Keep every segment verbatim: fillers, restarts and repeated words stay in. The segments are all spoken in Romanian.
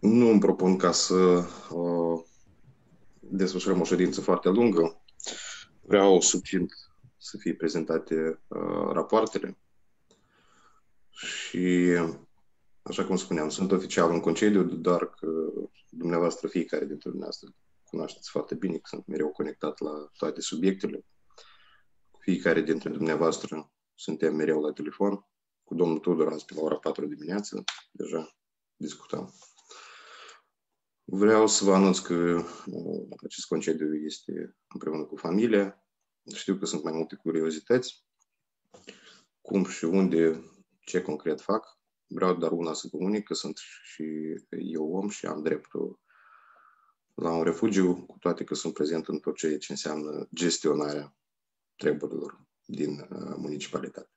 Nu îmi propun ca să uh, desfășurăm o ședință foarte lungă. Vreau succint să fie prezentate uh, rapoartele și, așa cum spuneam, sunt oficial în concediu, doar că dumneavoastră, fiecare dintre dumneavoastră, cunoașteți foarte bine că sunt mereu conectat la toate subiectele. Fiecare dintre dumneavoastră suntem mereu la telefon. Cu domnul Tudor azi pe la ora patru dimineață, deja discutam. Vreau să vă anunț că acest concediu este împreună cu familia. Știu că sunt mai multe curiozități. Cum și unde, ce concret fac. Vreau doar una să comunic că sunt și eu om și am dreptul la un refugiu, cu toate că sunt prezent în tot ceea ce înseamnă gestionarea treburilor din municipalitate.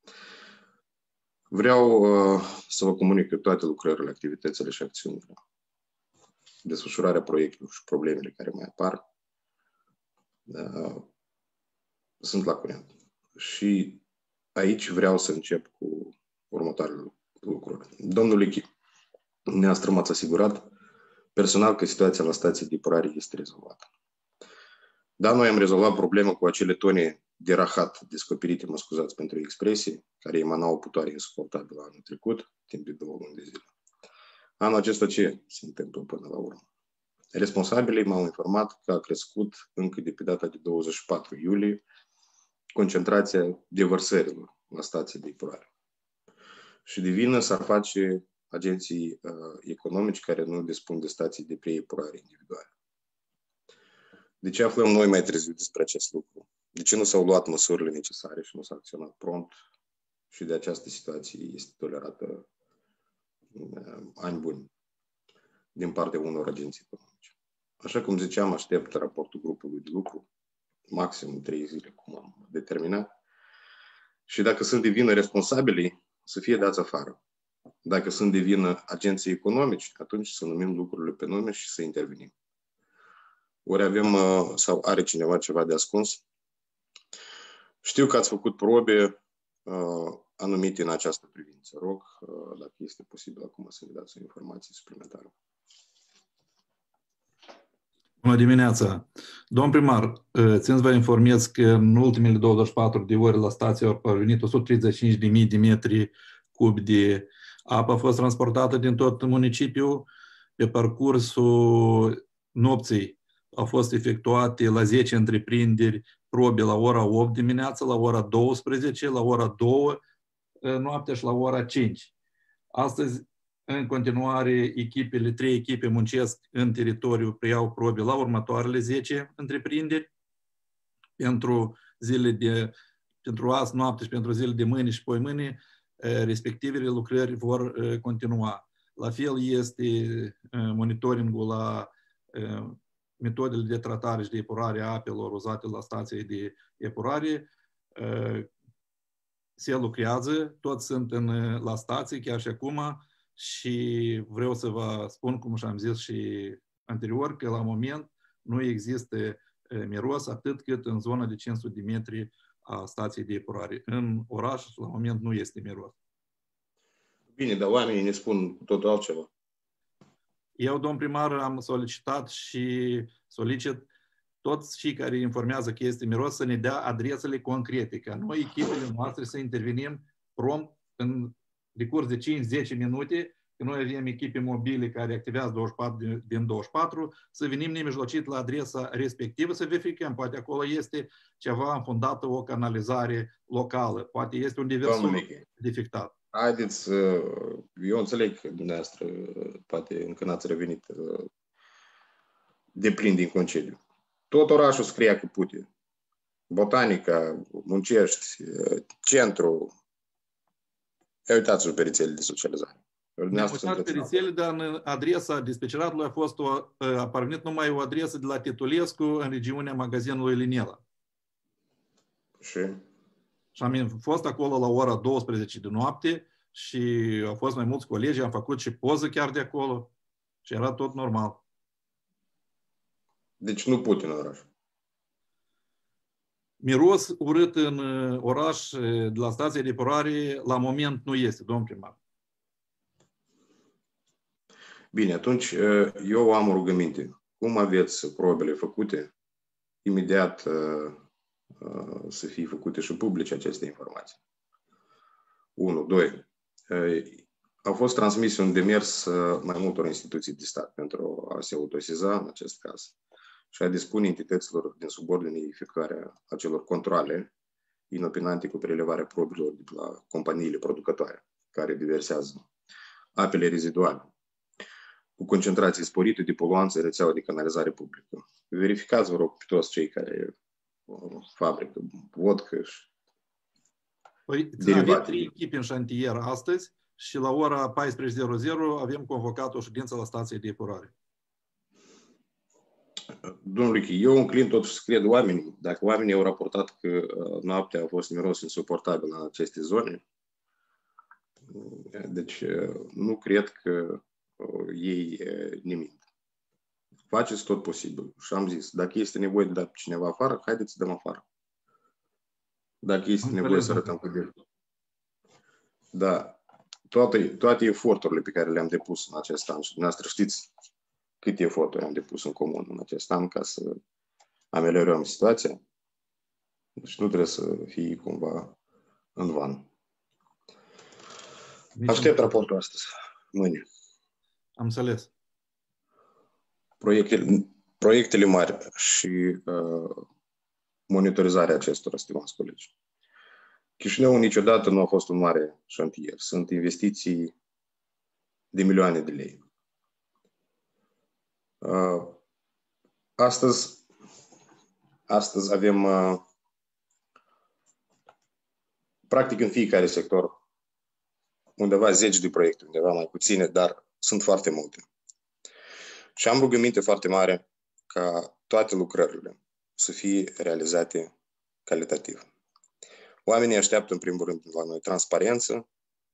Vreau uh, să vă comunic că toate lucrările, activitățile și acțiunile, desfășurarea proiectelor și problemele care mai apar uh, sunt la curent. Și aici vreau să încep cu următoarele lucruri. Domnul Lichi, dumneavoastră m-ați asigurat personal că situația la stația de epurare este rezolvată. Dar noi am rezolvat problema cu acele tone de rahat descoperite, mă scuzați pentru expresie, care emanau o putoare insuportabilă anul trecut, timp de două luni de zile. Anul acesta ce se întâmplă până la urmă? Responsabilii m-au informat că a crescut încă de pe data de douăzeci și patru iulie concentrația devărsărilor la stații de epurare. Și de vină s-ar face agenții uh, economici care nu dispun de stații de preepurare individuale. De ce aflăm noi mai târziu despre acest lucru? De ce nu s-au luat măsurile necesare și nu s-a acționat prompt și de această situație este tolerată uh, ani buni din partea unor agenții economice? Așa cum ziceam, aștept raportul grupului de lucru, maxim trei zile, cum am determinat, și dacă sunt de vină responsabili, să fie dați afară. Dacă sunt de vină agenții economici, atunci să numim lucrurile pe nume și să intervenim. Ori avem, sau are cineva ceva de ascuns? Știu că ați făcut probe uh, anumite în această privință. Rog, uh, dacă este posibil acum să ne dați o informație suplimentară. Bună dimineața! Domn primar, țin să vă informez că în ultimele douăzeci și patru de ore la stație au parvenit o sută treizeci și cinci de mii de metri cubi de apă a fost transportată din tot municipiul. Pe parcursul nopții au fost efectuate la zece întreprinderi probe la ora opt dimineața, la ora douăsprezece, la ora două noaptea și la ora cinci. Astăzi, în continuare, echipele, trei echipe muncesc în teritoriu, preiau probe la următoarele zece întreprinderi. Pentru zile de, pentru azi noapte și pentru zile de mâine și poi mâine, respectivele lucrări vor continua. La fel este monitoringul la metodele de tratare și de epurare a apelor uzate la stației de epurare. Se lucrează, toți sunt în, la stație chiar și acum și vreau să vă spun, cum și-am zis și anterior, că la moment nu există miros atât cât în zona de cinci sute de metri a stației de epurare. În oraș, la moment, nu este miros. Bine, dar oamenii ne spun totul altceva. Eu, domn primar, am solicitat și solicit toți cei care informează că este miros să ne dea adresele concrete, ca noi, echipele noastre, să intervenim prompt în decurs de cinci zece minute, că noi avem echipe mobile care activează douăzeci și patru din douăzeci și patru, să venim nemijlocit la adresa respectivă, să verificăm, poate acolo este ceva înfundată, o canalizare locală, poate este un diversor defectat. Haideți, eu înțeleg că dumneavoastră poate încă n-ați revenit de plin din concediu. Tot orașul scria că pute. Botanica, Muncești, centru. Ia uitați-vă pe rețelele de socializare. Ne-am uitat pe rețele, dar în adresa dispeceratului a fost o, a pornit numai o adresă de la Titulescu în regiunea magazinului Linela. Și? Și am fost acolo la ora douăsprezece de noapte și au fost mai mulți colegi, am făcut și poză chiar de acolo și era tot normal. Deci nu pute în oraș. Miros urât în oraș, de la stația de epurare, la moment nu este, domn primar. Bine, atunci eu am o rugăminte. Cum aveți probele făcute, imediat să fie făcute și publice aceste informații. unu. doi. A fost transmis un demers mai multor instituții de stat pentru a se autosiza în acest caz și a dispune entităților din subordine efectuarea acelor controale inopinante cu prelevarea probilor de la companiile producătoare care diversează apele reziduale cu concentrații sporite de poluanță în rețeaua de canalizare publică. Verificați, vă rog, pe toți cei care fabrică vodcă și Păi, avem trei echipe în șantier astăzi și la ora paisprezece avem convocat o ședință la stației de epurare. Domnul Luchi, eu înclin totuși să cred oamenii. Dacă oamenii au raportat că noaptea a fost miros insuportabil în aceste zone, deci nu cred că ei ne mint. Faceți tot posibil. Și am zis, dacă este nevoie de dat cineva afară, haideți să dăm afară. Dacă este nevoie să arătăm cu de. Da. Toate, toate eforturile pe care le-am depus în acest an și dumneavoastră știți câte eforturi am depus în comun în acest an ca să ameliorăm situația. Deci nu trebuie să fie cumva în van. Aștept raportul astăzi, mâine. Am înțeles. Proiectele, proiectele mari și uh, monitorizarea acestora, stimați colegi. Chișinăul niciodată nu a fost un mare șantier. Sunt investiții de milioane de lei. Uh, astăzi, astăzi avem uh, practic în fiecare sector undeva zeci de proiecte, undeva mai puține, dar sunt foarte multe. Și am rugăminte foarte mare ca toate lucrările să fie realizate calitativ. Oamenii așteaptă în primul rând la noi transparență,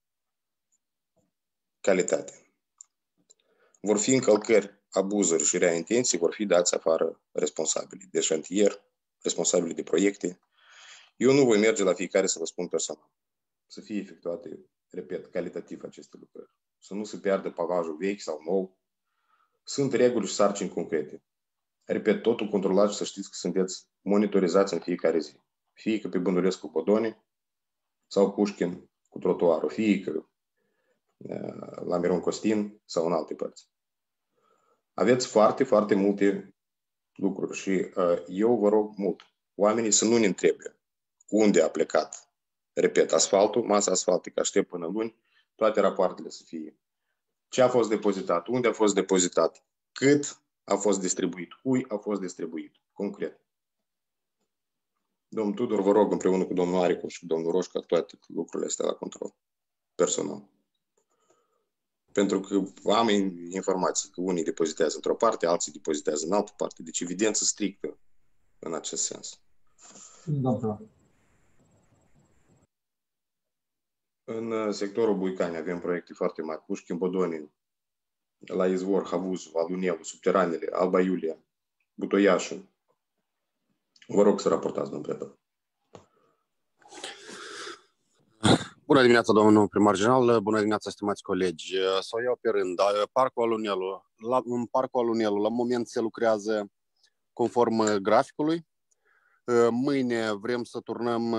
calitate. Vor fi încălcări, abuzuri și rea intenții, vor fi dați afară responsabili de șantier, responsabili de proiecte. Eu nu voi merge la fiecare să vă spun personal. Să fie efectuate, repet, calitativ aceste lucrări. Să nu se piardă pavajul vechi sau nou. Sunt reguli și sarcini concrete. Repet, totul controlat și să știți că sunteți monitorizați în fiecare zi. Fie că pe Băndulescu cu Podoni sau Pușkin cu trotuarul, fie că la Miron Costin sau în alte părți. Aveți foarte, foarte multe lucruri și uh, eu vă rog mult, oamenii să nu ne întrebe unde a plecat, repet, asfaltul, masa asfaltică, aștept până luni, toate rapoartele să fie ce a fost depozitat, unde a fost depozitat, cât a fost distribuit, cui a fost distribuit, concret. Domnul Tudor, vă rog împreună cu domnul Aricu și cu domnul Roșca toate lucrurile astea la control personal. Pentru că am informații că unii depozitează într-o parte, alții depozitează în altă parte. Deci evidență strictă în acest sens. Da. În sectorul Buicani avem proiecte foarte mari. Pușkin, Bodoni, la Izvor, Havuz, Alunelu, Subteranele, Alba Iulia, Butoiașul. Vă rog să raportați, domnul Predă. Bună dimineața, domnul primar general, bună dimineața, stimați colegi. Să o iau pe rând. Parcul Alunelu, la, în Parcul Alunelu, la moment se lucrează conform graficului. Mâine vrem să turnăm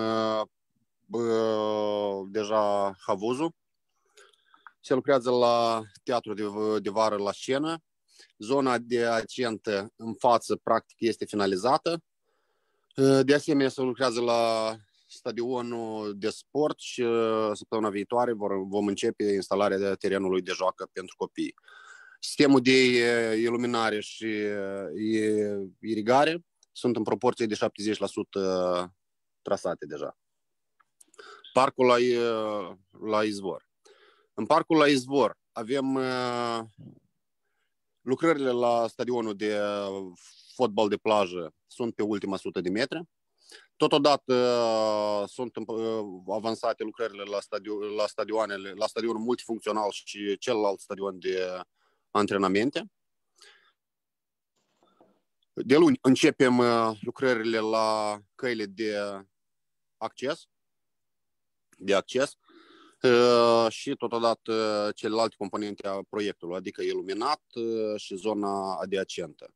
deja havuzul. Se lucrează la teatru de, de vară la scenă. Zona adiacentă în față, practic, este finalizată. De asemenea, se lucrează la stadionul de sport și săptămâna viitoare vom începe instalarea de terenului de joacă pentru copii. Sistemul de iluminare și irigare sunt în proporție de șaptezeci la sută trasate deja. Parcul la, la Izvor. În parcul la Izvor avem lucrările la stadionul de fotbal de plajă sunt pe ultima sută de metri. Totodată sunt avansate lucrările la, stadion, la, stadioanele, la stadionul multifuncțional și celălalt stadion de antrenamente. De luni începem lucrările la căile de acces. De acces. și totodată celelalte componente a proiectului, adică iluminat și zona adiacentă.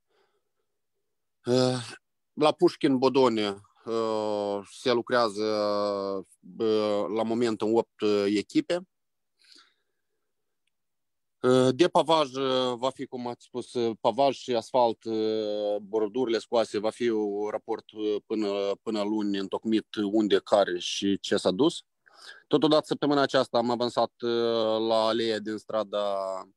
La Pușkin Bodone se lucrează la moment în opt echipe. De pavaj va fi, cum ați spus, pavaj și asfalt, bordurile scoase, va fi un raport până, până luni întocmit unde, care și ce s-a dus. Totodată, săptămâna aceasta am avansat la aleea din strada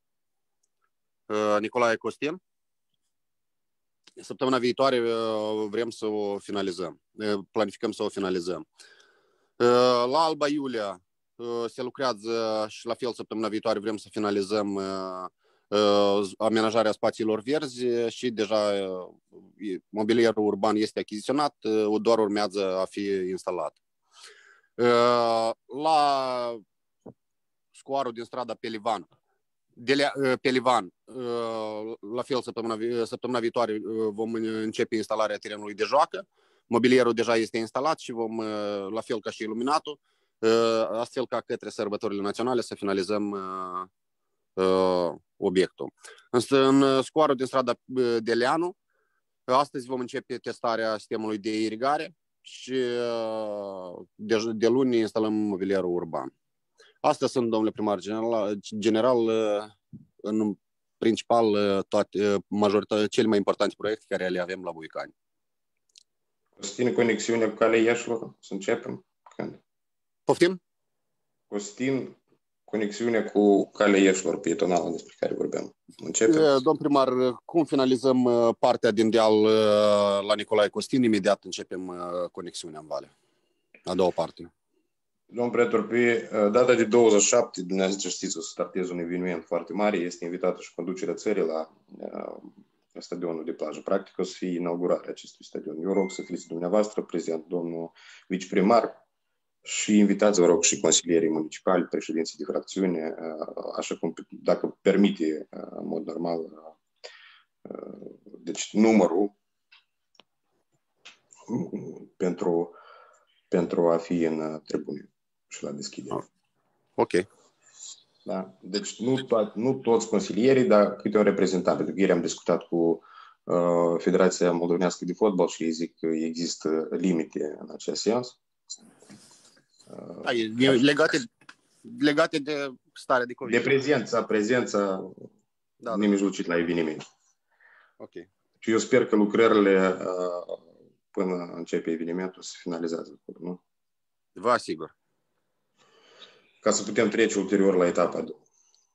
Nicolae Costin. Săptămâna viitoare vrem să o finalizăm, planificăm să o finalizăm. La Alba Iulia se lucrează și la fel săptămâna viitoare vrem să finalizăm amenajarea spațiilor verzi și deja mobilierul urban este achiziționat, doar urmează a fi instalat. La scoarul din strada Pelivan, de la, Pelivan, la fel săptămâna, săptămâna viitoare vom începe instalarea terenului de joacă. Mobilierul deja este instalat și vom, la fel ca și iluminatul, astfel ca către sărbătorile naționale să finalizăm obiectul. Însă în scoarul din strada Deleanu, astăzi vom începe testarea sistemului de irigare și de, de luni instalăm mobilierul urban. Astea sunt, domnule primar general, general în principal toate, majoritatea, cele mai importante proiecte care le avem la Buicani. Costin, conexiunea cu calea Iașilor, să începem? Când? Poftim? Costin, conexiunea cu calea Iașilor pietonală despre care vorbeam. Începem? Domn primar, cum finalizăm partea din deal la Nicolae Costin, imediat începem conexiunea în vale. A doua parte. Domn pretor, pe data de douăzeci și șapte, dumneavoastră știți, o să startez un eveniment foarte mare, este invitată și conducerea țării la uh, stadionul de plajă. Practic o să fie inaugurarea acestui stadion. Eu rog să fiți dumneavoastră, prezident, domnul viceprimar, și invitați, vă rog, și consilierii municipali, președinții de fracțiune, uh, așa cum, dacă permite, uh, în mod normal, uh, deci numărul pentru, pentru a fi în tribune și la deschidere. Ok. Da? Deci nu, to- nu toți consilierii, dar câte un reprezentant. Pentru că ieri am discutat cu uh, Federația Moldovenească de Fotbal și ei zic că există limite în acest sens. Uh, da, e legate, legate de starea de COVID. De prezența, prezența da, nemijlocit la eveniment. Ok. Și eu sper că lucrările uh, până începe evenimentul să finalizează. Nu? Vă asigur. Ca să putem trece ulterior la etapa a doua.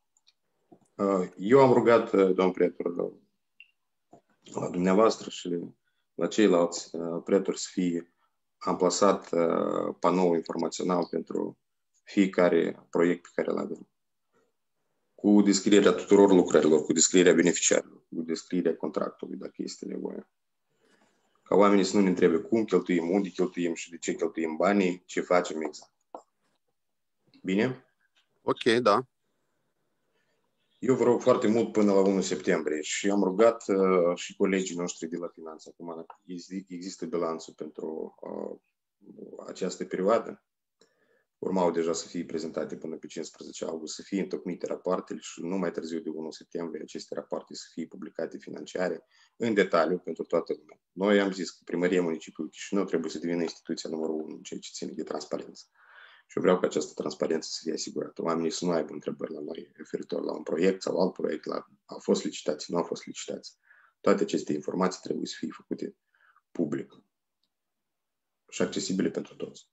Eu am rugat, domn pretor, la dumneavoastră și la ceilalți pretori să fie amplasat panou informațional pentru fiecare proiect pe care îl avem. Cu descrierea tuturor lucrărilor, cu descrierea beneficiarilor, cu descrierea contractului, dacă este nevoie. Ca oamenii să nu ne întrebe cum cheltuim, unde cheltuim și de ce cheltuim banii, ce facem exact. Bine? Ok, da. Eu vă rog foarte mult până la întâi septembrie și am rugat uh, și colegii noștri de la Finanțe. Acum există bilanțul pentru uh, această perioadă. Urmau deja să fie prezentate până pe cincisprezece august, să fie întocmite rapoartele și nu mai târziu de întâi septembrie aceste rapoarte să fie publicate financiare în detaliu pentru toată lumea. Noi am zis că Primăria Municipiului Chișinău trebuie să devină instituția numărul unu în ceea ce ține de transparență. Și eu vreau ca această transparență să fie asigurată. Oamenii să nu aibă întrebări la noi referitor la un proiect sau alt proiect, la au fost licitații, nu au fost licitații. Toate aceste informații trebuie să fie făcute public și accesibile pentru toți.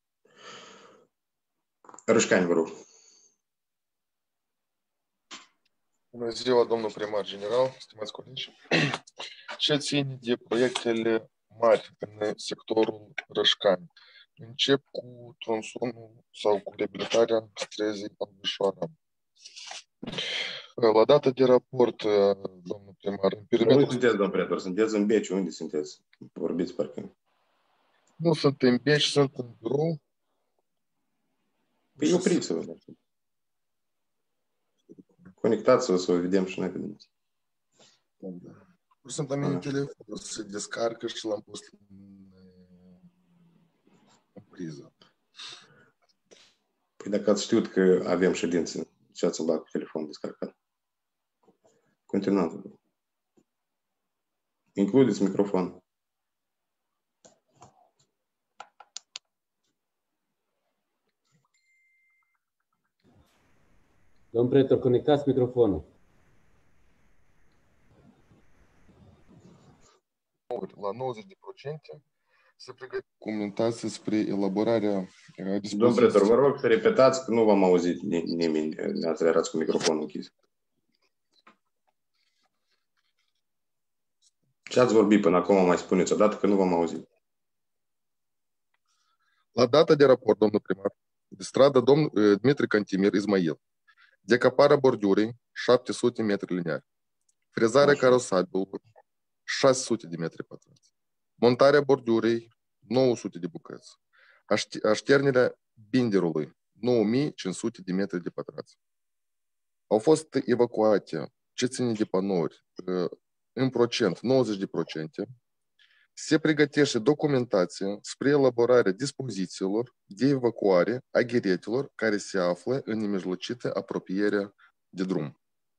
Rășcani, vă rog. Bună ziua, domnul primar general, stimați colegi. Ce ține de proiectele mari în sectorul Rășcani? Încep cu tronsonul sau cu reabilitarea străzii Albișoara. La data de raport, domnul primar, în perimetrul... Nu sunteți, domnul pretor, sunteți în Beci, unde sunteți? Vorbiți parcă. Nu sunt în Beci, sunt în birou. Păi opriți-vă. Conectați-vă să o vedem și noi vedem. Sunt la mine telefon, se descarcă și l-am pus în priză. Păi dacă ați știut că avem ședință, ce ați îmblat cu telefonul descărcat? Continuați. Includeți microfonul. Domn Pretor, conectați microfonul. La nouăzeci de procente se pregătește documentație spre elaborarea dispoziției. Domn Pretor, vă rog să repetați că nu v-am auzit nimeni. Ne-ați erați cu microfonul închis. Ce ați vorbit până acum, mai spuneți odată că nu v-am auzit. La data de raport, domnul primar, de stradă domn Dmitri Cantimir Ismail, decaparea bordurii șapte sute metri lineari, frezarea carosabilului șase sute de metri pătrați, montarea bordurii nouă sute de bucăți, așternerea binderului nouă mii cinci sute de metri de pătrați. Au fost evacuate ce ține de panouri în procent nouăzeci de procente. Se pregătește documentație spre elaborarea dispozițiilor de evacuare a gheretelor care se află în nemijlocită apropiere de drum.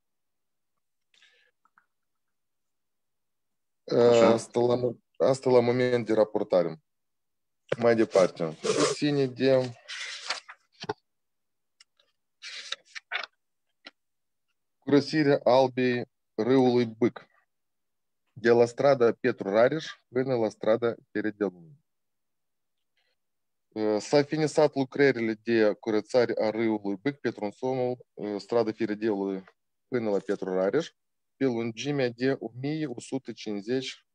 Asta la, asta la moment de raportare. Mai departe, ține de curățirea albei râului Bâc, de la strada Petru Rareș până la strada Feredelului. S-a finisat lucrările de curățare a râului Bâc pe tronsonul strada Feredelului până la Petru Rareș, pe lungimea de o mie o sută cincizeci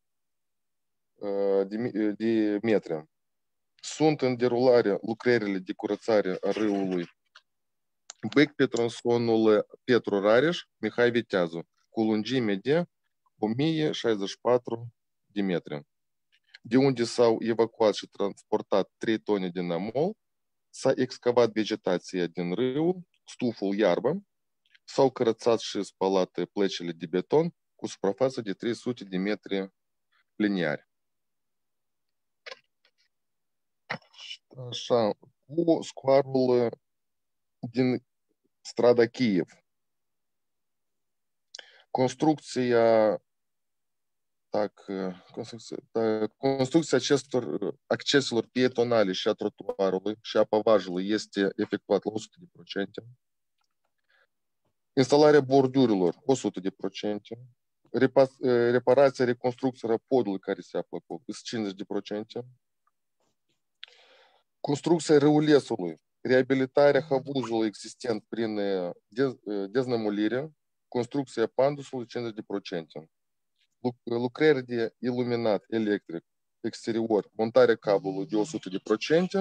de, de metri. Sunt în derulare lucrările de curățare a râului Bâc pe tronsonul Petru Rareș, Mihai Viteazu, cu lungime de o mie șaizeci și patru de metri, de unde s-au evacuat și transportat trei tone de namol, s-a excavat vegetația din râu, stuful iarbă, s-au curățat și spălat plăcile de beton cu suprafață de trei sute de metri liniari. Așa, cu scoarul din strada Kiev. Construcția Так, construcția, construcția acestor acceselor pietonale și a trotuarului și a pavajului este efectuată la o sută de procente. Instalarea bordurilor o sută de procente. Reparația, reconstrucția podului care se află acolo cincizeci de procente. Construcția râulesului, reabilitarea havuzului existent prin dez, deznămulire, construcția pandusului cincizeci de procente. Lucrări de iluminat electric exterior, montarea cablului de o sută de procente.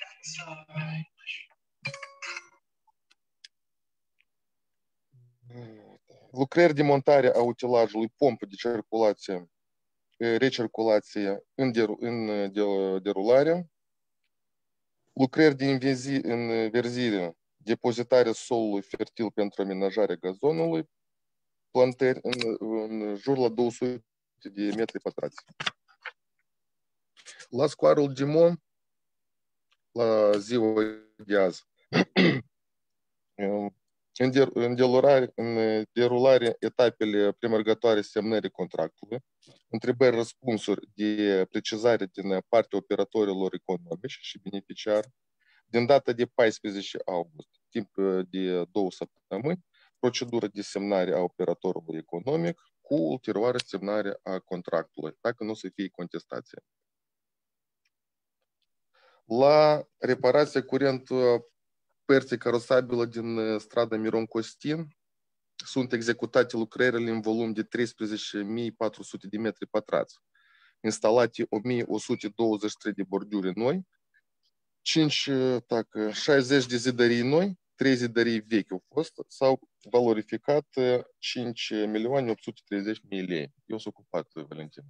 Lucrări de montare a utilajului pompă de circulație, recirculație în, deru, în derulare. Lucrări de înverzire, depozitarea solului fertil pentru amenajarea gazonului, plantări în, în jur la două sute de metri pătrați. La scoarul Dimon, la ziua de azi, în, der, în, derulare, în derulare etapele premergătoare semnării contractului, întrebări răspunsuri de precizare din partea operatorilor economici și beneficiari, din data de paisprezece august, timp de două săptămâni, procedură de semnare a operatorului economic cu ulterioară semnare a contractului, dacă nu să fie contestație. La reparația curentă părții carosabile din strada Miron Costin sunt executate lucrările în volum de treisprezece mii patru sute de metri pătrați, instalate o mie o sută douăzeci și trei de borduri noi, cinci, tacă, șaizeci de zidării noi, trei zidării vechi au fost, s-au valorificat cinci milioane opt sute treizeci de mii lei. Eu s-am ocupat, Valentin.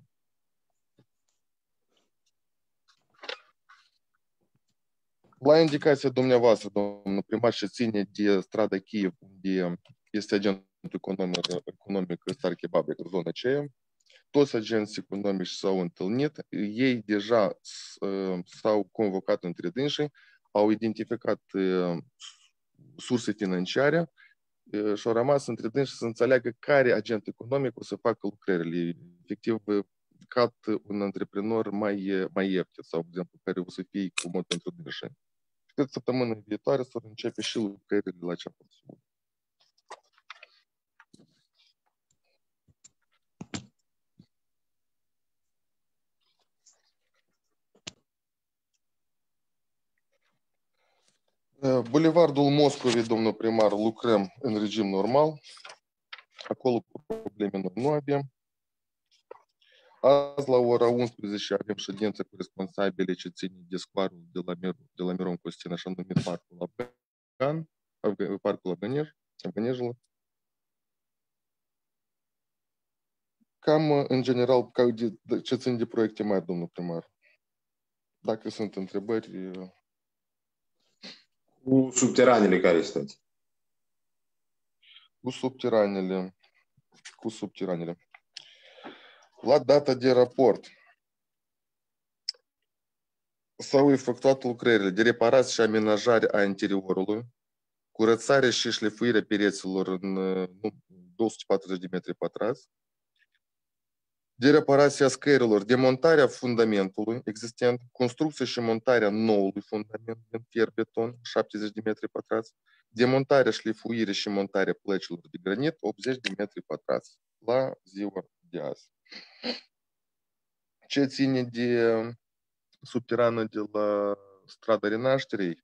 La indicația dumneavoastră, domnul primar, și ține de strada Kiev, unde este agentul economic, economic Star Kebab, zona aceea, toți agenții economici s-au întâlnit, ei deja s-au convocat între dânsii au identificat surse financiare și au rămas între dânsi să înțeleagă care agent economic o să facă lucrările. Efectiv, cat un antreprenor mai, mai ieftin sau, de exemplu, care o să fie comod pentru dânsi. Și cred că săptămâna viitoare să vor începe și lucrările la acea procedură. Bulevardul Moscovei, domnul primar, lucrăm în regim normal. Acolo probleme noi nu avem. Azi, la ora unsprezece, avem ședință cu responsabile ce ține de scoarul de la, Mir, de la Miron Costin, așa numit Parcul Afgan, Parcul Afganej, Afganejul. Cam, în general, ca de, ce țin de proiecte mari, domnul primar. Dacă sunt întrebări... Cu subteranele care este? Cu subteranele. Cu subteranele. La data de raport s-au efectuat lucrările de reparație și amenajare a interiorului, curățare și șlefuire pereților în două sute patruzeci de metri pătrați, de reparație a scărilor, demontarea fundamentului existent, construcție și montarea noului fundament din fier-beton, șaptezeci de metri pătrați, demontarea, șlefuire și montarea plăcilor de granit, optzeci de metri pătrați, la ziua de azi. Ce ține de subterană de la strada Renașterii,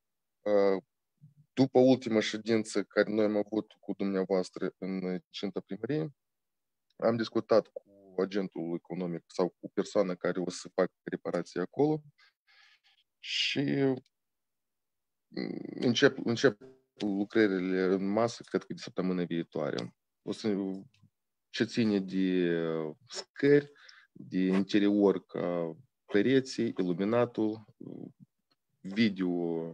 după ultima ședință care noi am avut cu dumneavoastră în Cinta Primărie, am discutat cu agentul economic sau cu persoana care o să facă reparații acolo și încep, încep lucrările în masă, cred că de săptămâna viitoare. O să, ce ține de scări, de interior ca pereții, iluminatul, video.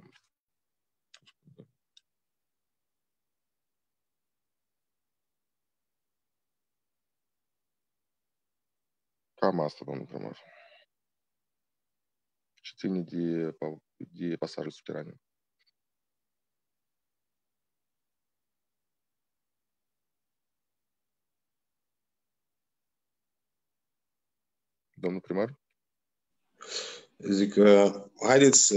Cam asta, domnul primar. Ce ține de, de pasajul subterane. Domnul primar? Zic că, haideți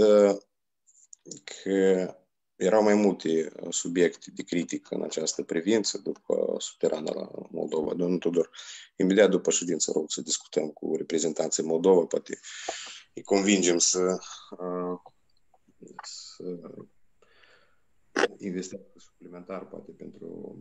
că erau mai multe subiecte de critică în această privință după subterana la Moldova. Domnul Tudor, imediat după ședință rog să discutăm cu reprezentanții Moldova, poate îi convingem să, să investească suplimentar, poate pentru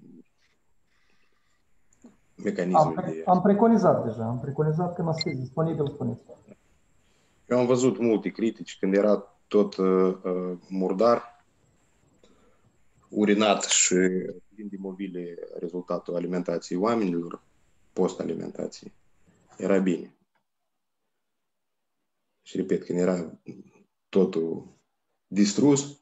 mecanismul am, de... Am preconizat deja, am preconizat că n-ați fi disponibil, spuneți. Eu am văzut multe critici când era tot uh, murdar, urinat și din imobile rezultatul alimentației oamenilor, post-alimentației, era bine. Și repet, când era totul distrus,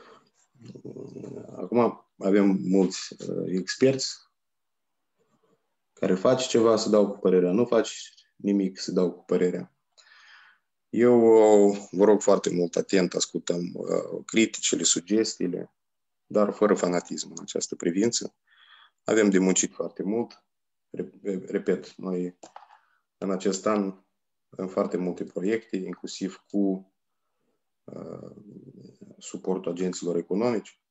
acum avem mulți uh, experți care faci ceva să dau cu părerea, nu faci nimic să dau cu părerea. Eu vă rog foarte mult atent, ascultăm uh, criticile, sugestiile, dar fără fanatism în această privință. Avem de muncit foarte mult. Repet, noi în acest an avem foarte multe proiecte, inclusiv cu uh, suportul agenților economici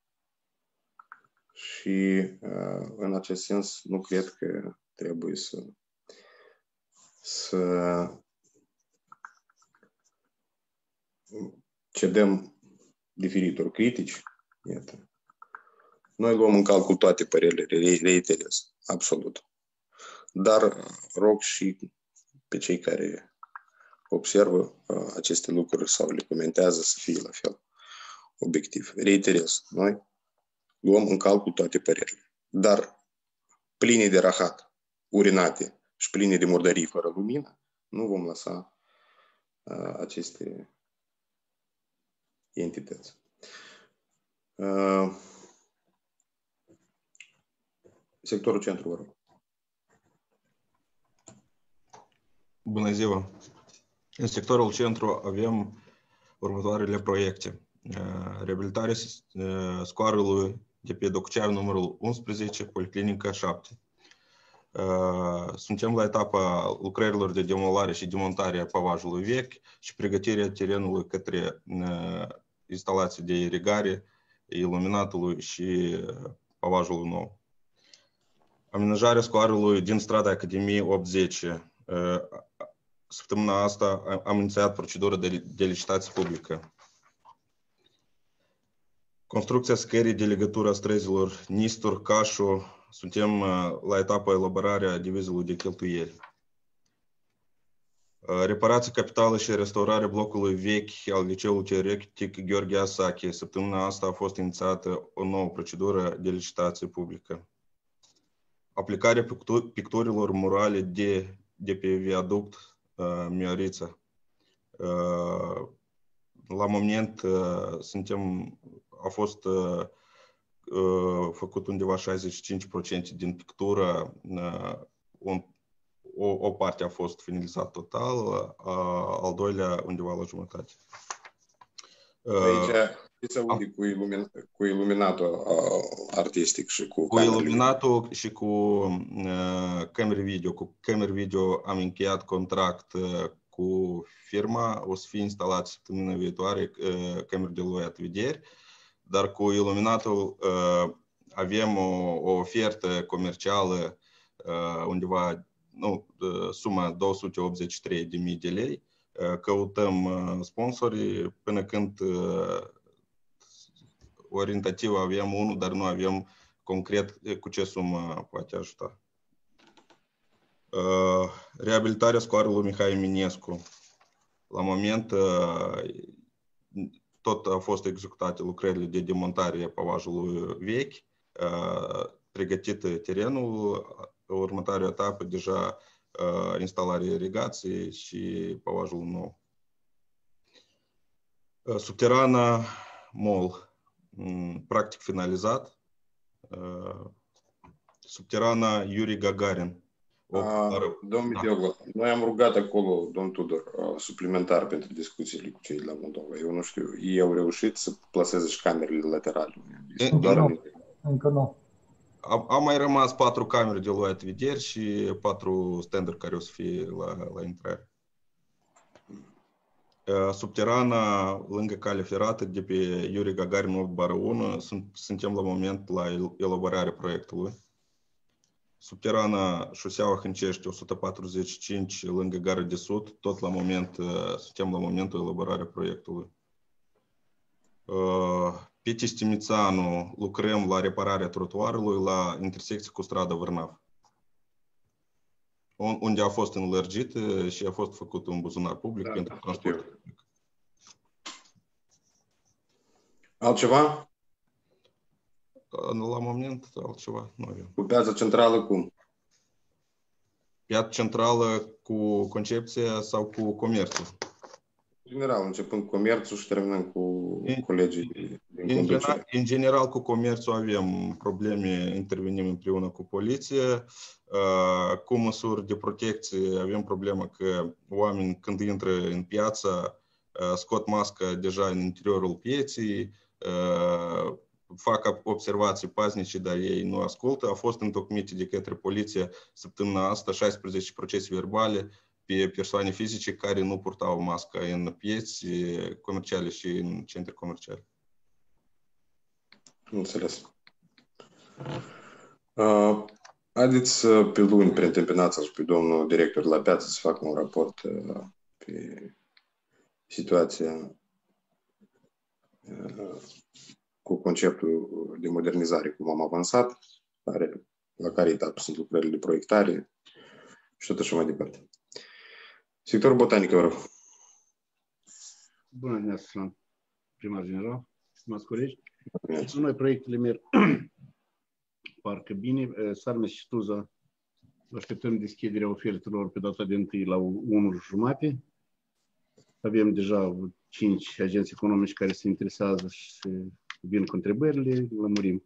și uh, în acest sens nu cred că trebuie să să cedăm diferitor critici. Iată. Noi luăm în calcul toate părerile, reiterez, absolut. Dar rog și pe cei care observă uh, aceste lucruri sau le comentează să fie la fel obiectiv. Reiterez, noi luăm în calcul toate părerile. Dar pline de rahat, urinate și pline de murdării fără lumină, nu vom lăsa uh, aceste entități. Uh, sectorul centru, vă rog. Bună ziua! În sectorul centru avem următoarele proiecte. Reabilitarea scoarului de pe Docuceanu numărul unsprezece, Policlinica șapte. Suntem la etapa lucrărilor de demolare și demontare a pavajului vechi și pregătirea terenului către instalații de irigare, iluminatului și pavajul nou. Amenajarea scoarului din strada Academiei opt zece. Săptămâna asta am inițiat procedură de, de licitație publică. Construcția scării de legătură a străzilor Nistor, Cașu. Suntem la etapa elaborarea divizului de cheltuieli. Reparație capitală și restaurarea blocului vechi al liceului teoretic Gheorghe Asache. Săptămâna asta a fost inițiată o nouă procedură de licitație publică. Aplicarea picturilor murale de, de pe viaduct uh, Miorița. Uh, la moment uh, suntem, a fost uh, uh, făcut undeva șaizeci și cinci la sută din pictură, uh, un, o, o parte a fost finalizat total, uh, al doilea undeva la jumătate. Uh, Aici se aude cu, ilumin, cu iluminatul uh, artistic și cu Cu iluminatul și cu uh, camere video. Cu camere video am încheiat contract uh, cu firma, o să fie instalat săptămâna viitoare uh, camere de luat vederi, dar cu iluminatul uh, avem o, o ofertă comercială uh, undeva, nu, uh, suma două sute optzeci și trei de mii de lei. Uh, căutăm uh, sponsorii până când uh, orientativ avem unul, dar nu avem concret cu ce sumă poate ajuta. Uh, reabilitarea scoarului Mihai Eminescu. La moment uh, tot au fost executate lucrările de demontare a pavajului vechi, uh, pregătit terenul, următoarea etapă deja uh, instalarea irigației și pavajul nou. Uh, subterana mall. Practic finalizat. Subterana Yuri Gagarin. Domnul Miteoglu, noi am rugat acolo, domnul Tudor, suplimentar pentru discuțiile cu cei de la Moldova. Eu nu știu, ei au reușit să plaseze și camerele laterale. Nu, încă nu. Am, am mai rămas patru camere de luat vederi și patru standuri care o să fie la, la intrare. Subterana, lângă calea ferată, de pe Yuri Gagarin opt bară unu, suntem la moment la elaborarea proiectului. Subterana, șoseaua Hâncești o sută patruzeci și cinci, lângă Gara de Sud, tot la moment, suntem la momentul elaborarea proiectului. Pe Tistimițanu lucrăm la repararea trotuarului la intersecție cu strada Vârnaf, unde a fost înlărgit și a fost făcut un buzunar public da, pentru transport public. Altceva? La moment, altceva nu avem. Cu piața centrală cum? Piața centrală cu concepția sau cu comerțul? În general, începând cu comerțul și terminând cu în, colegii din în, general, în general, cu comerțul avem probleme, intervenim împreună cu poliție. Uh, cu măsuri de protecție avem problema că oamenii când intră în piață uh, scot masca deja în interiorul pieței, uh, fac observații paznice, dar ei nu ascultă. A fost întocmite de către poliție săptămâna asta șaisprezece procese verbale pe persoane fizice care nu purtau masca în pieți comerciale și în centre comerciale. Înțeles. Uh, haideți pe luni, prin Tâmpinața și pe domnul director la piață să facă un raport uh, pe situația uh, cu conceptul de modernizare, cum am avansat, care, la care etapă sunt lucrările de proiectare și tot așa mai departe. Sectorul botanic, vă rog. Bună dimineața, primar general, stimați colegi. Noi proiectele merg parcă bine. Sarmes și Tuza așteptăm deschiderea ofertelor pe data de întâi la unu jumate. Avem deja cinci agenți economici care se interesează și vin cu întrebările, lămurim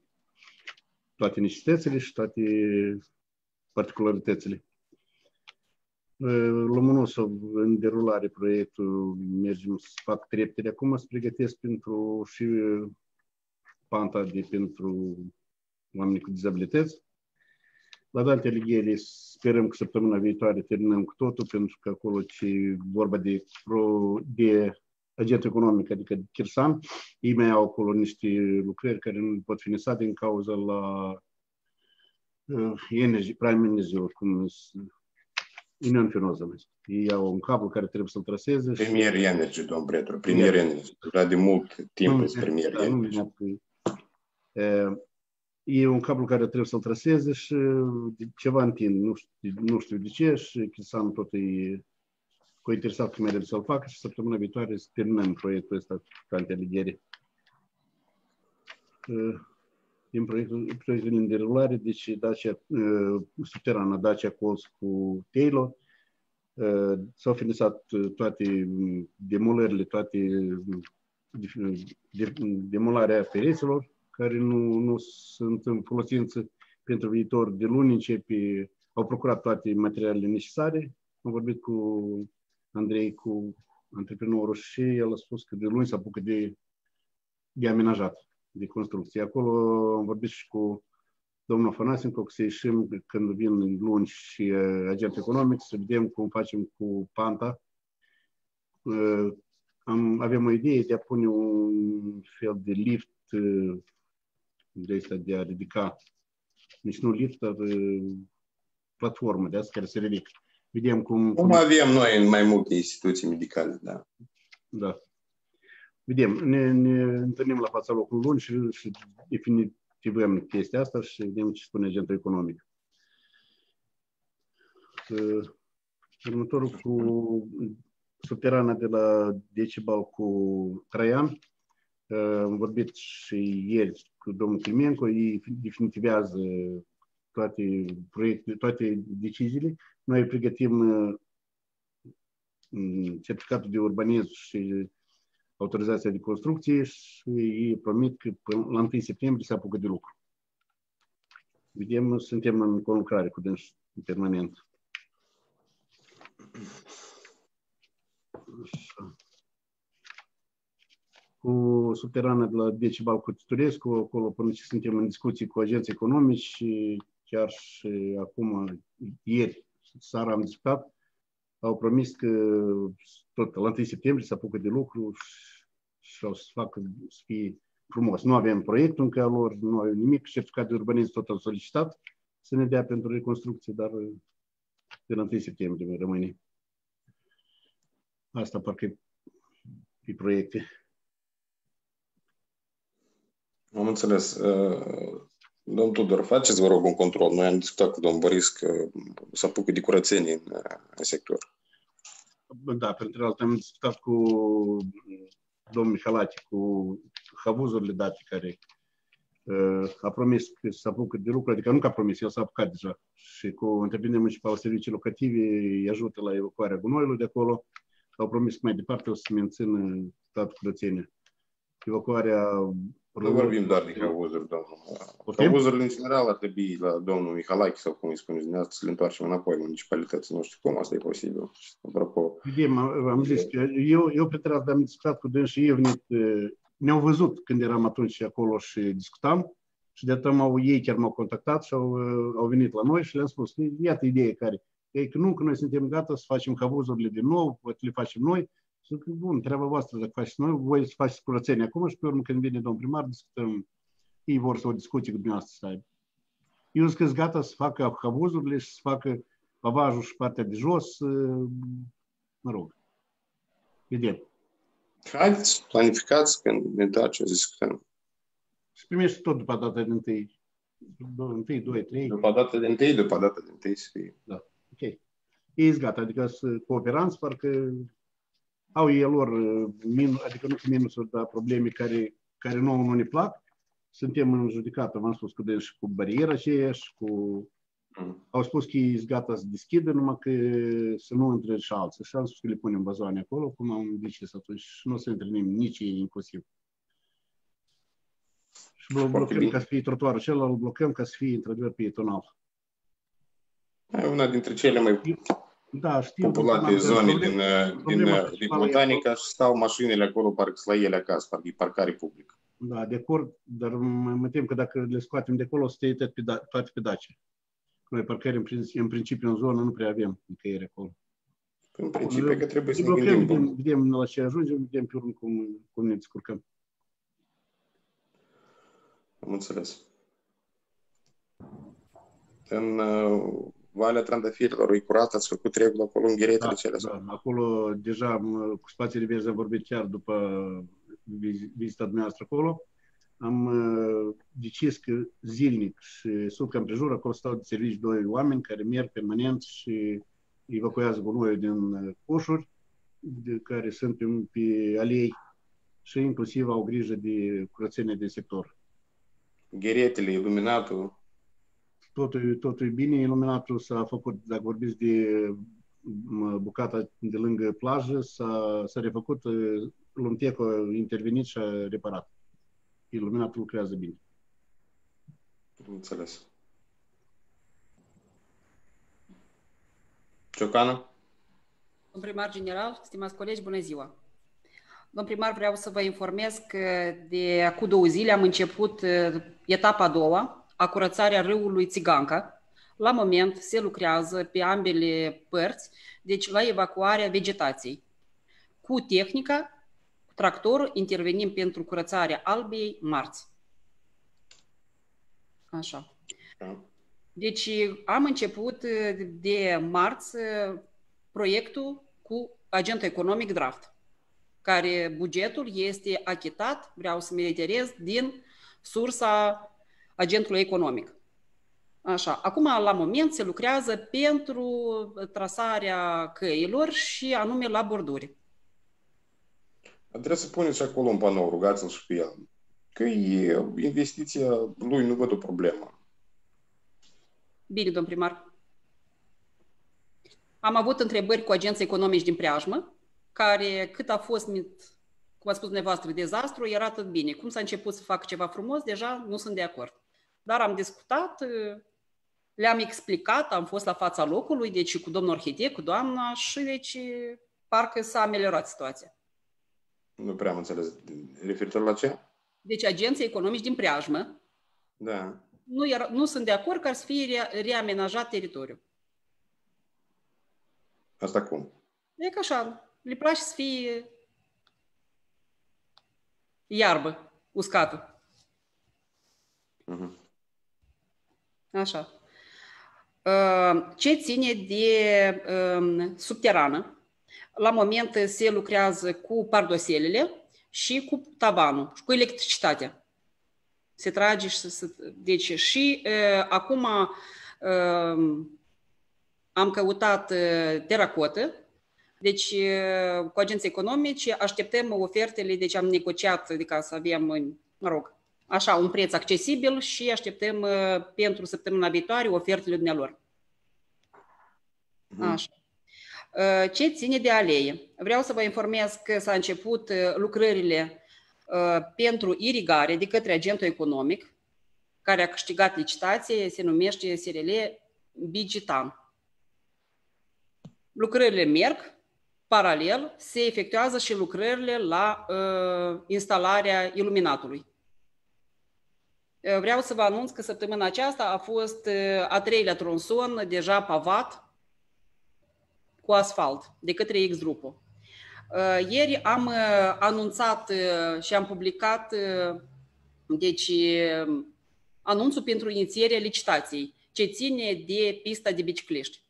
toate necesitățile și toate particularitățile. Lomonosov, în derulare proiectul, mergem să fac treptele acum, să pregătesc pentru și panta de pentru oamenii cu dizabilități. La Dante Alighieri sperăm că săptămâna viitoare terminăm cu totul, pentru că acolo e vorba de, pro, de agent economic, adică de Chirsan. Ei mai au acolo niște lucrări care nu pot fi nesate din cauza la uh, energy, prime energy, cum Union Finoză. Ei au un cablu care trebuie să-l traseze. Premier și... Energy, domn Bretor, Premier Energy. Deja de mult timp este Premier da, Energy. Nu, e un cablu care trebuie să-l traseze și ceva întind, nu știu, nu știu de ce, și Chirsan tot e cu interesat că mereu să-l facă și săptămâna viitoare să terminăm proiectul ăsta cu Dante Alighieri. Din proiectul, proiectul în derulare, deci Dacia, subterana Dacia Colț cu Taylor, s-au finisat toate demolările, toate demolarea pereților, care nu, nu sunt în folosință pentru viitor. De luni începe, au procurat toate materialele necesare. Am vorbit cu Andrei, cu antreprenorul, și el a spus că de luni se apucă de, de amenajat, de construcție. Acolo am vorbit și cu domnul Afanasenko, că să ieșim când vin luni și uh, agent economic, să vedem cum facem cu panta. Uh, am, avem o idee de a pune un fel de lift, uh, de, asta, de a ridica, nici nu lift, dar uh, platformă de asta care se ridică. Vedem cum... Cum avem noi în mai multe instituții medicale, da. Da. Vedem, ne, ne întâlnim la fața locului luni și, și definitivăm chestia asta și vedem ce spune agentul economic. Uh, următorul cu subterana de la Decibal cu Traian. Uh, am vorbit și ieri cu domnul Climenco, ei definitivează toate proiectele, toate deciziile. Noi pregătim uh, certificatul de urbanism și autorizația de construcție și ei promit că până la întâi septembrie se apucă de lucru. Vedem, suntem în conlucrare cu dânsi permanent. Așa. Cu subterana de la Decibal cu Titurescu, acolo până ce suntem în discuții cu agenții economici și chiar și acum, ieri, seara am discutat, au promis că tot la întâi septembrie se apucă de lucru și o să facă să fie frumos. Nu avem proiectul încă al lor, nu avem nimic, certificat de urbanism tot au solicitat să ne dea pentru reconstrucție, dar de la întâi septembrie rămâne. Asta parcă e proiecte. Am înțeles. Domnul Tudor, faceți, vă rog, un control. Noi am discutat cu domnul Boris că să apucă de curățenie în, în sector. Da, pentru altfel am discutat cu domnul Mihalache, cu havuzurile date, care uh, a promis că să apucă de lucru, adică nu că a promis, el s-a apucat deja. Și cu întreprinderi municipale, servicii locative, îi ajută la evacuarea gunoiului de acolo. Au promis că mai departe o să mențină statul curățenie. Evacuarea... Nu vorbim doar de havuzuri, domnul. Havuzurile, în general, ar trebui la domnul Mihalache, sau cum îi spuneți dumneavoastră, să le întoarcem înapoi în municipalități. Nu știu cum asta e posibil. Apropo... Vedem, am zis, eu, eu pretras, am discutat cu dâns și ei venit, ne-au văzut când eram atunci acolo și discutam și de atât au, ei chiar m-au contactat și au, au venit la noi și le-am spus, iată ideea care, e că nu, că noi suntem gata să facem havuzurile din nou, le facem noi. Zic, bun, treaba voastră dacă faceți noi, voi să faceți curățenie acum și pe urmă când vine domnul primar, discutăm, ei vor să o discuție cu dumneavoastră să aibă. Eu zic că sunt gata să facă havuzurile și să facă pavajul și partea de jos, mă rog, vedem. Haideți, planificați când ne dați, discutăm. Și primești tot după data de întâi, întâi, doi, trei. După data de întâi, după data de întâi să fie. Da, ok. Ei sunt gata, adică sunt cooperanți, parcă au ei lor, adică nu minusuri, dar probleme care, care nouă nu ne plac. Suntem în judecată, v-am spus cu și cu bariera aceea și cu... Mm. Au spus că ei sunt gata să deschidă, numai că să nu intre și alții. Și am spus că le punem bazoane acolo, cum am decis atunci, și nu o să intre nimeni, nici ei inclusiv. Și blocăm ca să fie trotuarul acela, îl blocăm ca să fie într-adevăr pietonal. Una dintre cele mai Da, știm. populate zone din, din, din, din Botanica și stau mașinile acolo, parcă la ele acasă, parcă e parcare publică. Da, de acord, dar mă tem că dacă le scoatem de acolo, o să te iei pe da, toate pe dace. Noi parcări în, în principiu în zonă nu prea avem nicăieri acolo. În principiu că trebuie să ne blocăm, gândim. Vedem, vedem la ce ajungem, vedem pe urmă cum, cum ne descurcăm. Am înțeles. În uh, Valea Trandafirilor, e curat, ați făcut reguli acolo în gheretele Da, cele? da, acolo deja cu spațiile verzi am vorbit chiar după vizita dumneavoastră acolo. Am uh, decis că zilnic și sub împrejur, acolo stau de servici doi oameni care merg permanent și evacuează gunoiul din coșuri de care sunt pe, pe alei și inclusiv au grijă de curățenie de sector. Gheretele, iluminatul? Totul, totul e bine, iluminatul s-a făcut, dacă vorbiți de bucata de lângă plajă, s-a, s-a refăcut, Lumteco a intervenit și a reparat. Iluminatul lucrează bine. Înțeles. Ciocanu? Domn primar general, stimați colegi, bună ziua! Domn primar, vreau să vă informez că de acum două zile am început etapa a doua, a curățarea râului Țiganca. La moment se lucrează pe ambele părți, deci la evacuarea vegetației. Cu tehnica, cu tractorul, intervenim pentru curățarea Albei marți. Așa. Deci am început de marți proiectul cu agentul economic draft, care bugetul este achitat, vreau să mă reiterez, din sursa agentului economic. Așa. Acum, la moment, se lucrează pentru trasarea căilor și anume la borduri. Trebuie să puneți și acolo un panou, rugați-l și pe el. Că e investiția lui, nu văd o problemă. Bine, domn primar. Am avut întrebări cu agenții economici din preajmă, care cât a fost, cum a spus dumneavoastră, dezastru, era atât bine. Cum s-a început să facă ceva frumos, deja nu sunt de acord. Dar am discutat, le-am explicat, am fost la fața locului, deci cu domnul arhitect, cu doamna, și deci parcă s-a ameliorat situația. Nu prea am înțeles. Referitor la ce? Deci agenții economici din preajmă da. nu, era, nu sunt de acord ca să fie re, reamenajat teritoriul. Asta cum? E ca așa, le place să fie iarbă uscată. Uh-huh. Așa. Ce ține de um, subterană, la moment se lucrează cu pardoselele și cu tavanul și cu electricitatea. Se trage și se... Deci și uh, acum uh, am căutat uh, teracotă, deci uh, cu agenții economici așteptăm ofertele, deci am negociat de ca să avem, mă rog, așa, un preț accesibil și așteptăm uh, pentru săptămâna viitoare ofertele dumnealor. Mm. Așa. Uh, ce ține de alee? Vreau să vă informez că s-a început uh, lucrările uh, pentru irigare de către agentul economic, care a câștigat licitație, se numește S R L Bigitan. Lucrările merg, paralel se efectuează și lucrările la uh, instalarea iluminatului. Vreau să vă anunț că săptămâna aceasta a fost a treilea tronson deja pavat cu asfalt de către X-Grupo. Ieri am anunțat și am publicat deci, anunțul pentru inițierea licitației, ce ține de pista de bicicliști.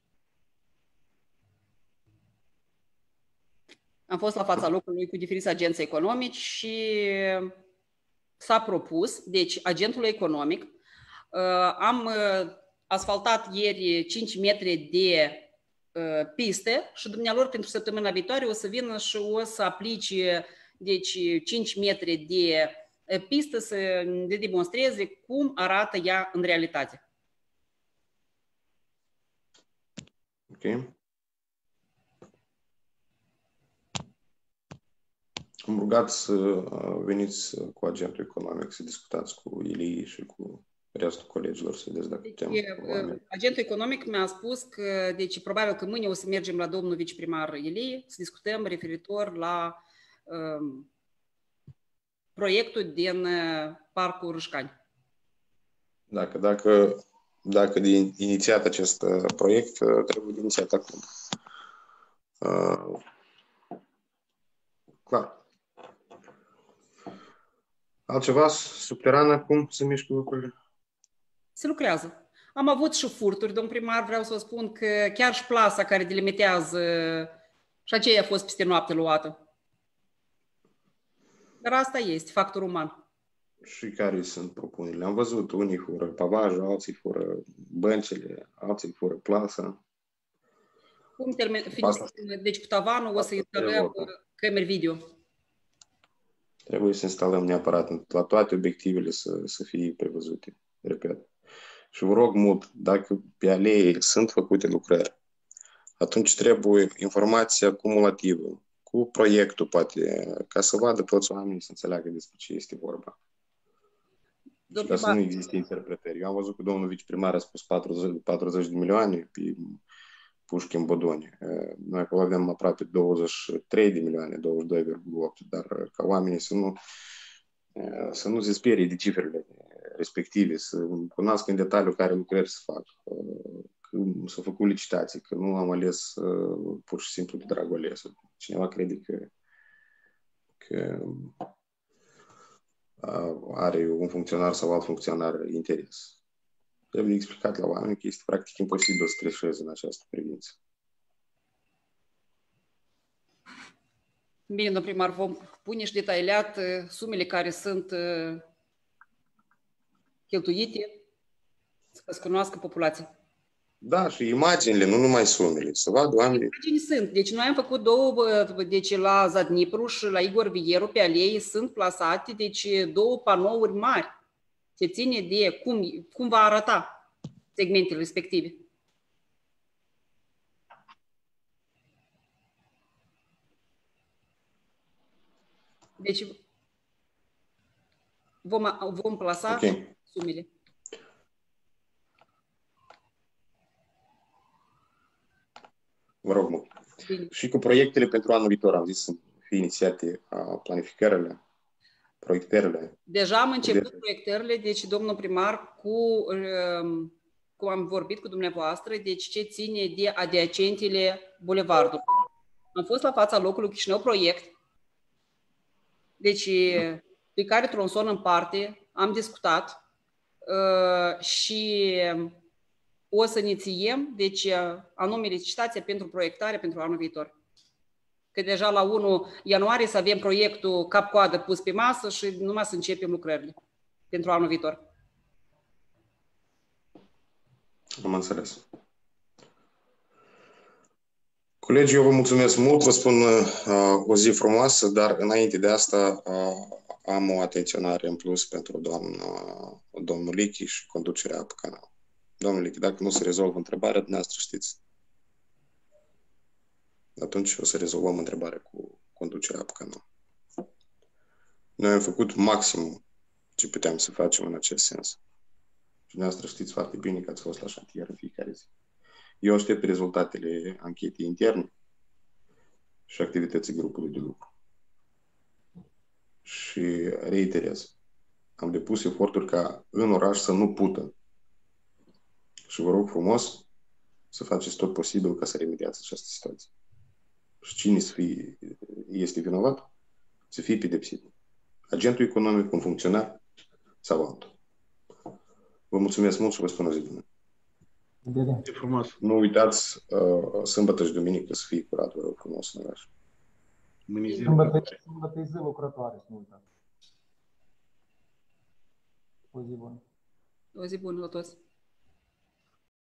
Am fost la fața locului cu diferiți agenți economici și s-a propus, deci agentul economic, am asfaltat ieri cinci metri de piste și dumnealor pentru săptămâna viitoare o să vină și o să aplice deci cinci metri de pistă să ne demonstreze cum arată ea în realitate. Ok. Am rugat să veniți cu agentul economic, să discutați cu Ilie și cu restul colegilor să vedeți dacă putem. Deci, agentul economic mi-a spus că, deci, probabil că mâine o să mergem la domnul viceprimar Ilie să discutăm referitor la um, proiectul din uh, Parcul Râșcani. Dacă, dacă, dacă de inițiat acest uh, proiect, uh, trebuie de inițiat acum. Uh, clar. Altceva subteran acum să mișcă lucrurile? Se lucrează. Am avut și furturi, domn primar, vreau să vă spun că chiar și plasa care delimitează și aceea a fost peste noapte luată. Dar asta este, factor uman. Și care sunt propunerile? Am văzut, unii fură pavajul, alții fură băncile, alții fură plasa. Cum termen, fiind, deci cu tavanul o să instalăm camere video. Trebuie să instalăm neapărat la toate obiectivele să, să fie prevăzute, repet. Și vă rog mult, dacă pe alee sunt făcute lucrări, atunci trebuie informația cumulativă, cu proiectul, poate, ca să vadă toți oamenii să înțeleagă despre ce este vorba. Și ca să nu existe interpretări. Eu am văzut că domnul viceprimar a spus patruzeci, patruzeci de milioane pe Pușkin Bodoni. Noi acolo avem aproape douăzeci și trei de milioane, douăzeci și doi virgulă opt, dar ca oamenii să nu, să nu se sperie de cifrele respective, să cunoască în detaliu care lucrări să fac, că s-au făcut licitații, că nu am ales pur și simplu de dragul ales. Cineva crede că, că are un funcționar sau alt funcționar interes. Trebuie explicat la oameni că este practic imposibil să trișeze în această privință. Bine, domnul primar, vom pune și detaliat sumele care sunt cheltuite, să se cunoască populația. Da, și imaginile, nu numai sumele, să vadă oamenii. Imagini sunt. Deci noi am făcut două, deci la Zadnipru și la Igor Vigheru, pe alei, sunt plasate, deci două panouri mari. Se ține de cum, cum va arăta segmentele respective. Deci vom, vom plasa okay. Sumele. Vă rog mult. Bine. Și cu proiectele pentru anul viitor, am zis, să fie inițiate planificările, proiectările. Deja am început de... proiectările, deci domnul primar, cu, cum am vorbit cu dumneavoastră, deci ce ține de adiacentele bulevardului. Am fost la fața locului Chișinău proiect, deci pe care tronson în parte am discutat uh, și o să inițiem, deci, anume licitația pentru proiectare pentru anul viitor. Că deja la unu ianuarie să avem proiectul cap-coadă pus pe masă și numai să începem lucrările pentru anul viitor. Am înțeles. Colegii, eu vă mulțumesc mult, vă spun uh, o zi frumoasă, dar înainte de asta uh, am o atenționare în plus pentru doamna, domnul Lichi și conducerea pe canal. Domnule, dacă nu se rezolvă întrebarea, dumneavoastră știți. Atunci o să rezolvăm întrebarea cu conducerea pe canal. Noi am făcut maximum ce puteam să facem în acest sens. Și dumneavoastră știți foarte bine că ați fost la șantier în fiecare zi. Eu aștept rezultatele anchetei interne și activității grupului de lucru. Și reiterez, am depus eforturi ca în oraș să nu pută. Și vă rog frumos să faceți tot posibil ca să remediați această situație. Și cine să fie, este vinovat, să fie pedepsit. Agentul economic, un funcționar sau altul. Vă mulțumesc mult și vă spun o zi bună. E frumos. Nu uitați, uh, sâmbătă și duminică să fie curat, vă rog frumos în oraș. Sâmbătă e zi lucrătoare, să nu uitați. O zi bună. O zi bună la toți.